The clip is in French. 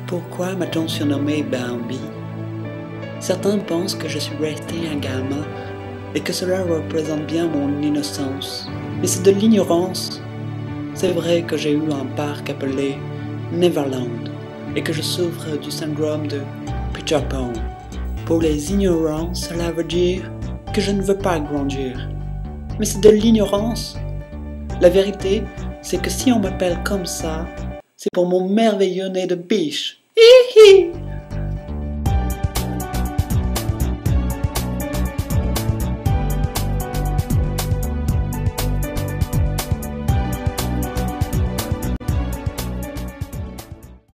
Pourquoi m'a-t-on surnommé Bambi? Certains pensent que je suis resté un gamin et que cela représente bien mon innocence. Mais c'est de l'ignorance. C'est vrai que j'ai eu un parc appelé Neverland et que je souffre du syndrome de Peter Pan. Pour les ignorants, cela veut dire que je ne veux pas grandir. Mais c'est de l'ignorance. La vérité, c'est que si on m'appelle comme ça, c'est pour mon merveilleux nez de biche. Hi hi!